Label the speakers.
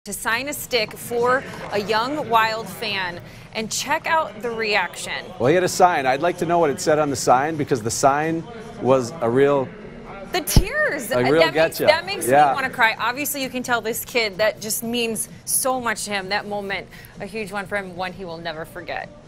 Speaker 1: to sign a stick for a young Wild fan, and check out the reaction.
Speaker 2: Well, he had a sign. I'd like to know what it said on the sign, because the sign was a real...
Speaker 1: The tears.
Speaker 2: That
Speaker 1: makes me want to cry. Obviously, you can tell this kid that just means so much to him. That moment, a huge one for him, one he will never forget.